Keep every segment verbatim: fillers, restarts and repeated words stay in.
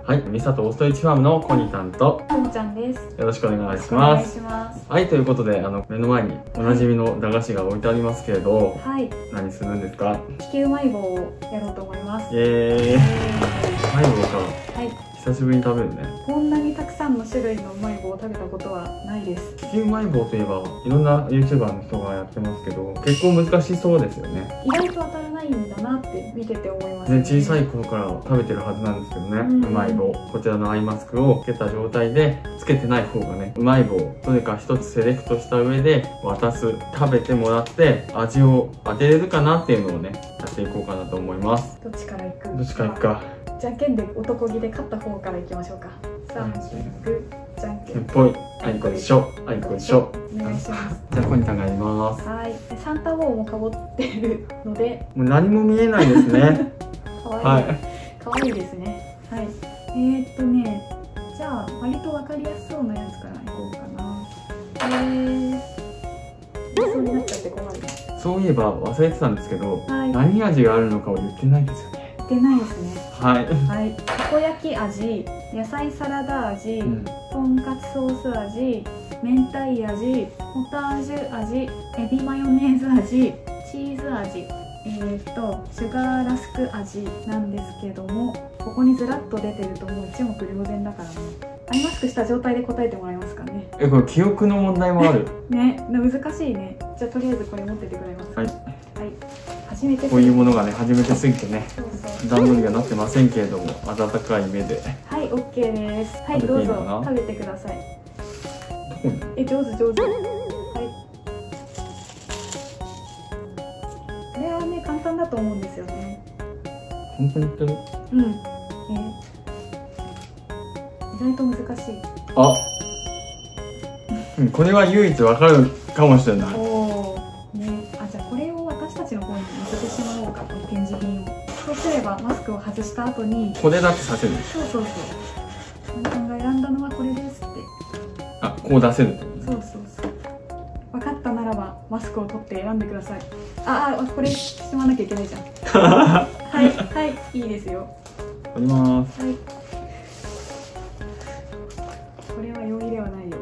はい、ミサとオーストリッチファームのコニタンとともちゃんです。 よろしくお願いしお願います。 します。 はい、ということで、あの目の前におなじみの駄菓子が置いてありますけれど、 はい、 何するんですか？ 利きうまい棒をやろうと思います。 イエーイ。 えーうまい棒か。 はい、 久しぶりに食べるね。 こんなにたくさんの種類のうまい棒を食べたことはないです。 利きうまい棒といえば、いろんな ユーチューバー の人がやってますけど、結構難しそうですよね。 意外と当たらないんだなって見てて思いますね、小さい頃から食べてるはずなんですけどね、 うんうまい棒。こちらのアイマスクをつけた状態で、つけてない方がね、うまい棒どれか一つセレクトした上で渡す、食べてもらって味を当てれるかなっていうのをね、やっていこうかなと思います。 どっちから行く？ どっちからいくか。 じゃんけんで男気で勝った方から行きましょうか。さあ、グー、じゃんけん。 ぽい。あいこでしょ。あいこでしょ。 お願いします。 じゃあコニタンがやります。 はい、でサンタ帽もかぶってるので、 もう何も見えないですね。 かわいい、 はい。 かわいいですね。はい。えー、っとね、じゃあ割とわかりやすそうなやつからいこうかな。えー、そうになっちゃって怖いね。 そういえば忘れてたんですけど、 はい。 何味があるのかを言ってないですよね。 言ってないですね。 はい。 はい。たこ焼き味、野菜サラダ味、 うん、 とんかつソース味、明太味、ポタージュ味、エビマヨネーズ味、チーズ味、えー、っとシュガーラスク味なんですけども、ここにずらっと出てるともう一目瞭然だからね。アイマスクした状態で答えてもらえますかね。 え、これ記憶の問題もある。 ね、難しいね。じゃあとりあえずこれ持っててくれますか。 はい。 はい。初めてこういうものがね、初めてすぎてね、 そうそう。 段取りがなってませんけれども、温かい目で。 はい、オッケーです。はい、 食べどぞていういのかな食べてください。 どこに？ え、上手上手。はい。これはね、簡単だと思うんですよね。 本当に言ってる？ うん。えー、意外と難しい。 あ、うんこれは唯一わかるかもしれない。 おお。ね、あ、じゃあこれを私たちの方に載せてしまおうかと、展示品を。そうすればマスクを外した後に。 これだってさせる。 そうそうそう。皆さんが選んだのはこれですって。 あ、こう出せるってことね。 そうそうそう。分かったならばマスクを取って選んでください。ああ、これしまわなきゃいけないじゃん。はいはいいいですよ。 取ります。 はい。これは容易ではないよ。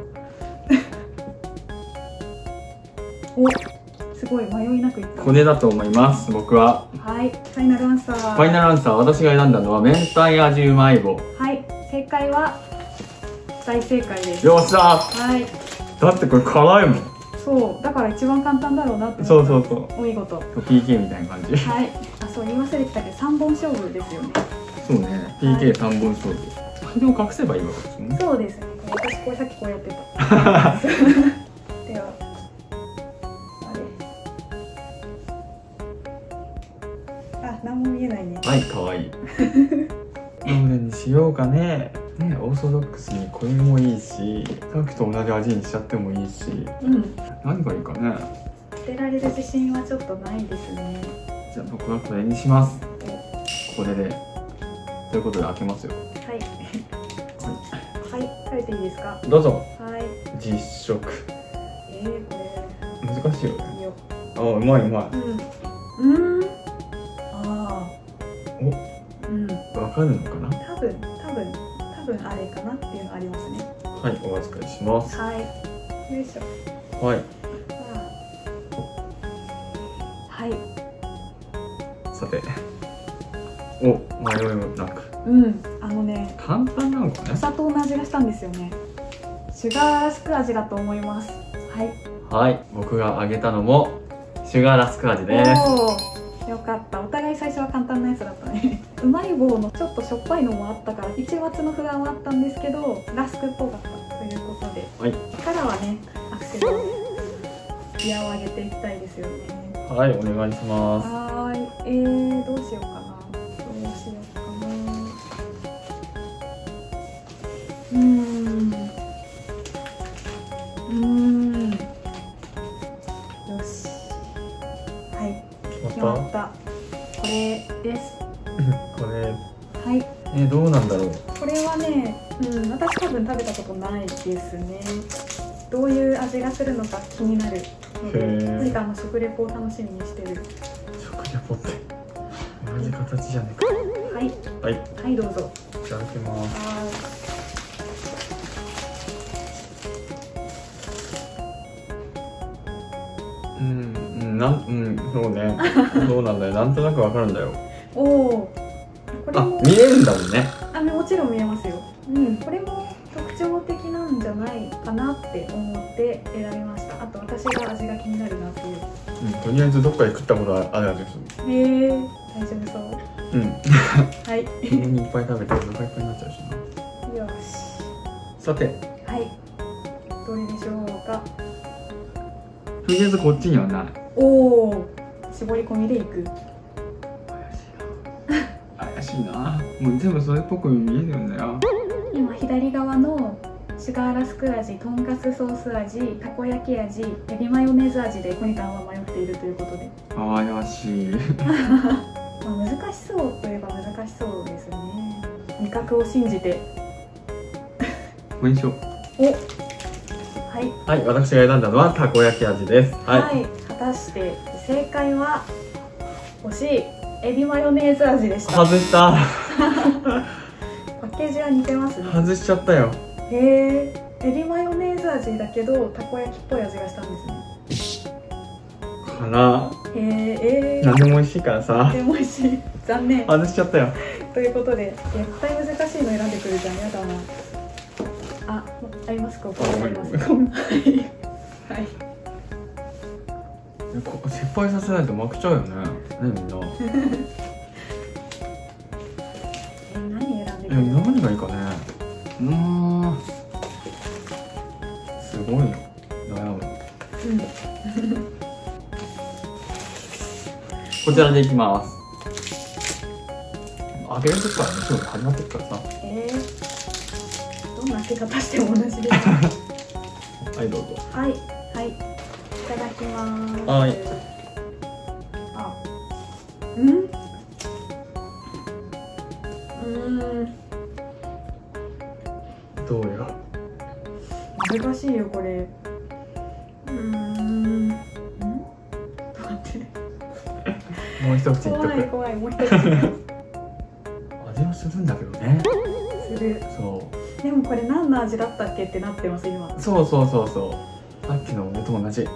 お、すごい迷いなくいった。 これだと思います。僕は。 はい、ファイナルアンサー。 ファイナルアンサー、私が選んだのは明太味うまい棒。 はい、正解は大正解です。 よっしゃー。 はい。 だってこれ辛いもん。 そう、だから一番簡単だろうなって思った。 そうそうそう。 お見事。 ピーケー みたいな感じ。 はい。あ、そう言い忘れてたけど三本勝負ですよね。 そうね。ピーケーさん 本勝負。筆を隠せばいいわけですよね。 そうですね。私これさっきこうやってた。では、あれ。あ、何も見えないね。 はい、可愛い。どれにしようかね。ね、オーソドックスにこれもいいし、さっきと同じ味にしちゃってもいいし。 うん。 何がいいかね。 捨てられる自信はちょっとないですね。 じゃあ僕はこれにします。これで。ということで開けますよ。 はい。はい、食べていいですか。 どうぞ。 はい。 実食。 えー、こ難しいよね。 れいいよ。 あ、うまいうまい。 うん。うん。ああ。 お、 うん。 わかるのかな。 多分、多分、多分あれかなっていうのありますね。 はい、お預かりします。 はい。よいしょ。 はい。 はい。 さて。お、迷いもなく。 うん、あのね、 簡単なのかおね。 砂糖の味がしたんですよね。シュガーラスク味だと思います。はい。 はい、僕があげたのもシュガーラスク味です。 おお、よかった。お互い最初は簡単なやつだったね。うまい棒のちょっとしょっぱいのもあったから、一抹の不安はあったんですけど、ラスクっぽかったということで。 はい。 からはね、アクセルをギアを上げていきたいですよね。 はい、お願いします。 はーい。えー、どうしようかな。どうしようかな。うーん。うーん。よし。はい。決まった。これです。 これ、 はい。 えー、どうなんだろう。 これはね、うん、私多分食べたことないですね。どういう味がするのか気になるので、何かあの食レポを楽しみにしてる。 食レポって同じ形じゃねえか。 はい。 はいはいはいどうぞ。 いただきます。 はうんうんなんうんそうねそうなんだよ、なんとなくわかるんだよ。 い。おお。これあも見えるんだもんね。 あもちろん見えますよ。うんこれも特徴的なんじゃないかなって思って選びました。あと私が味が気になるなっていう。 うん、とりあえずどっかで食ったことある味です。 へえ大丈夫そう。 うんはい急にいっぱい食べてお腹いっぱいになっちゃうしな。 よし。 さてはいどれでしょうか。 とりあえずこっちにはない。 おお絞り込みでいく。 怪しいな。もう全部それっぽく見えるんだよ。 今左側のシュガーラスク味、とんかつソース味、たこ焼き味、エビマヨネーズ味でコニタンは迷っているということで怪しいまあ難しそうといえば難しそうですね。味覚を信じてこれにしよう。 おはいはい、私が選んだのはたこ焼き味です。はい、 はい、果たして正解は惜しいエビマヨネーズ味でした。 外したパッケージは似てますね。 外しちゃったよ。 へえエビマヨネーズ味だけどたこ焼きっぽい味がしたんですね。 かな。 へえー、 何でも美味しいからさでも美味しい。残念外しちゃったよ。 ということで絶対難しいの選んでくるじゃん。やだなあ、ありますか。これありますか。はいはいこ失敗させないと負けちゃうよね。ねみんな。 え何選んでくえる。 何がいいかね。うーん。すごいよ。悩む。 うんこちらでいきます。揚げる時からね、すぐ始まってるからさ。 えー、どんな開け方しても同じです。 はい、どうぞ。 はいはいいただきます。 はい。 あ、うんうーんどうよ。 難しいよこれ。うーんん待ってもう一口いっと怖いく。 怖いもう一つ味はするんだけどね。 する。 そでもこれ何の味だったっけってなってます今。 う。そうそうそうそう。さっきの俺と同じ。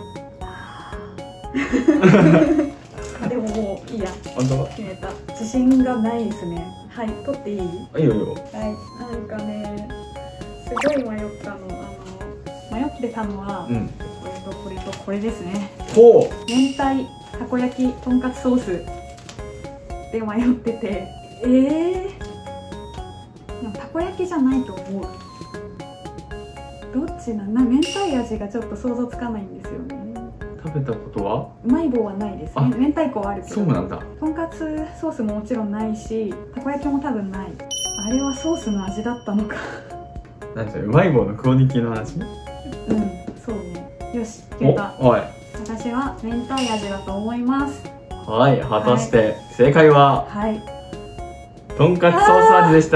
あでももういいや。 本当？ 決めた。自信がないですね。はい取っていい？ あ、いいよいいよ。 はいなんかねすごい迷ったの。あの迷ってたのは、 うん。 これとこれとこれですね。 ほう。 明太たこ焼きとんかつソースで迷ってて、えー、でもたこ焼きじゃないと思う。どっちなんな。明太味がちょっと想像つかないんですよね。 食べたことは？ うまい棒はないですあね。明太子はあるけど、 そうなんだ。 とんかつソースももちろんないし、たこ焼きも多分ない。あれはソースの味だったのか何それ、うまい棒のクオリティの話？ うんそうね。よし決めた。 お、はい。 私は明太味だと思います。 はい、果たして正解ははいとんかつソース味でした。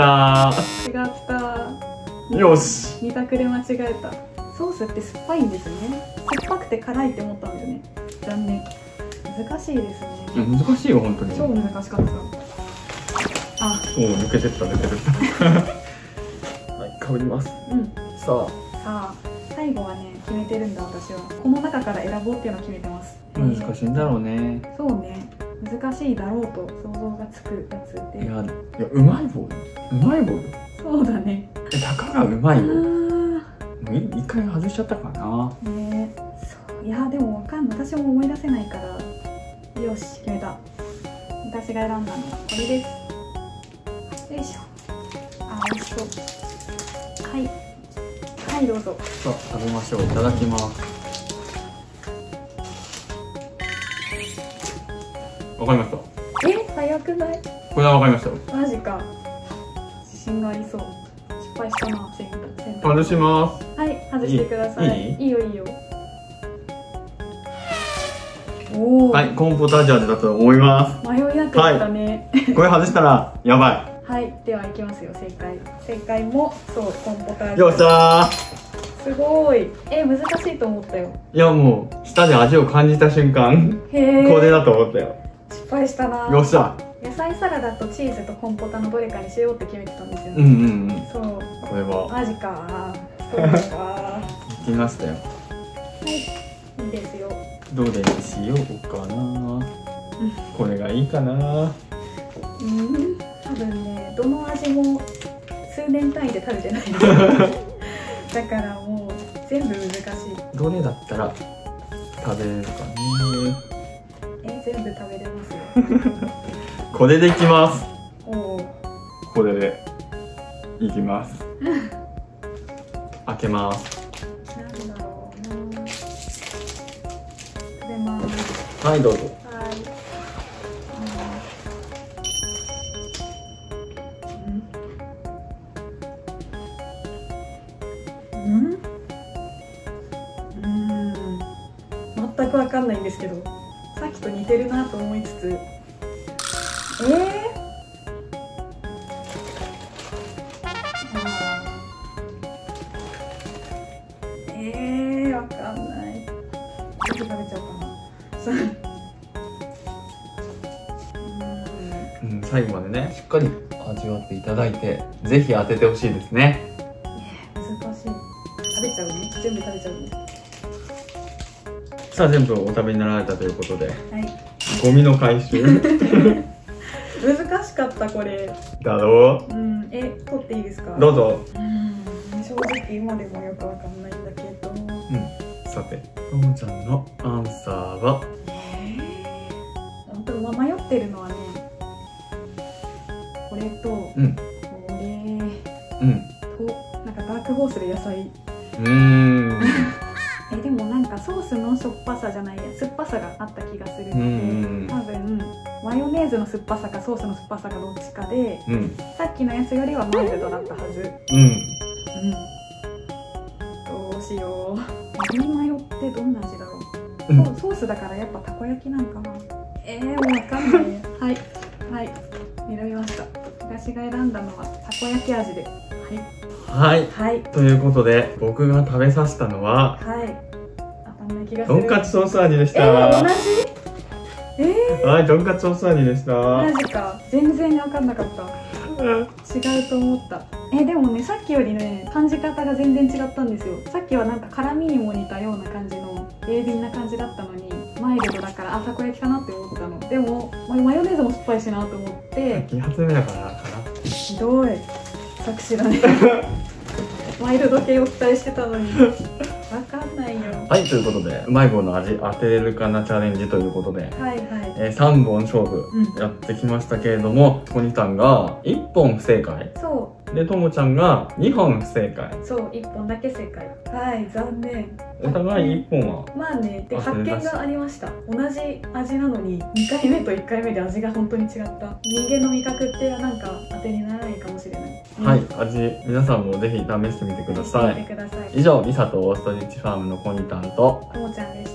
違った。 よし。 二択で間違えた。ソースって酸っぱいんですね。酸っぱくて辛いって思ったんだよね。残念。難しいですね。 難しいよ本当に。 超難しかった。あ、 おお、抜けてった抜けてったはい、かぶります。 うん。 ささあ、最後はね、決めてるんだ私は。この中から選ぼうっていうのを決めてます。 あ、難しいんだろうね。 そうね。難しいだろうと想像がつくやつで。 いや、いや、うまい棒。うまい棒よ。 そうだね。 え、たかがうまいよ。 あもうい一回外しちゃったかな。 ーね。そういやでもわかんない。私も思い出せないから。よし決めた。私が選んだのはこれです。よいしょ。あ、美味しそう。はいはいどうぞ。 さあ、食べましょう。いただきます。わかりました。 え早くない？ これはわかりましたよ。 マジか。自信がありそう。失敗したな。選択選択外します。 はい外してください。 いい？ いいよいいよ。おお、 はい、コーンポタージュ味だと思いま迷いなかったね。 す。これ外したらやばはい、ではいきますよ。正解正解もそうコーンポターい。 ジュ。 よっしゃー。 すごい。え難しいと思ったよ。 いや、もう舌で味を感じた瞬間へえ。 これだと思ったよ。 失敗したな。 よっしゃ。 野菜サラダとチーズとコンポタのどれかにしようって決めてたんですよね。 うんうんうん。 そう。 これはマジか。そうか。 聞きましたよ。 はい。いいですよ。 どれにしようかな。これがいいかな。 うん。多分ね、どの味も数年単位で食べてないだからもう全部難しい。 どれだったら食べれるかね。 え、全部食べれますよ。 これでいきます。 おお。 これでいきます。開けます。 なんだろうな。食べます。 はい、どうぞ。 はい。うん。うん。うん。全くわかんないんですけど、さっきと似てるなと思いつつ、えー。えー、わかんない。ちょっと食べちゃおうかな。 うん、最後までね、しっかり味わっていただいて、ぜひ当ててほしいですね。 難しい。食べちゃうね。全部食べちゃうね。 さあ、全部お食べになられたということで、 はい。 ゴミの回収難しかったこれ。 だろうん、え、取っていいですか。 う。どうぞ。 うん、正直今でもよくわかんないんだけど。 うん。さて、ともちゃんのアンサーは。 えー、本当に迷ってるのはね。これと、 うん。 これ。 うんと、なんかダークホースで野菜。 うーん。 え、でもなんかソースのしょっぱさじゃないや、酸っぱさがあった気がするので、多分マヨネーズの酸っぱさかソースの酸っぱさかどっちかで、 うん。 さっきのやつよりはマイルドだったはず。 うん。 うん。どうしよう。エビマヨってどんな味だろう。 うんソソースだからやっぱたこ焼きなんかな。えー、もうわかんない。はいはい選びました。私が選んだのはたこ焼き味で。はいはい。 はいということで、僕が食べさせたのは、 はい当たんない気がする。 とんかつソース味でしえた。 ー、同じ。えー、 はい、とんかつソース味でした。 マジか。全然分かんなかった。違うと思った。え、でもね、さっきよりね感じ方が全然違ったんですよ。さっきはなんか辛みにも似たような感じの鋭敏な感じだったのに、マイルドだからあ、たこ焼きかなって思ったの。でもマヨネーズも酸っぱいしなと思ってに発目だからかな。 ひどい作詞だねマイルド系を期待してたのに分かんないよ。 はい、ということで、うまい棒の味当てれるかなチャレンジということで、 はいはい。 えー、さんぼん勝負やってきましたけれども、コニタンがいっぽん不正解。 そで、ともちゃんがにほん不正解。 うそういっぽんだけ正解。はい、残念。 お互いいっぽんは。 まあね、であ発見がありました。同じ味なのににかいめといっかいめで味が本当に違った。人間の味覚ってなんか当てにならないかもしれない、うん、 はい、味皆さんもぜひ試してみてください。 試してみてください。 以上、リサとオーストリッチファームのコニタンとともちゃんでした。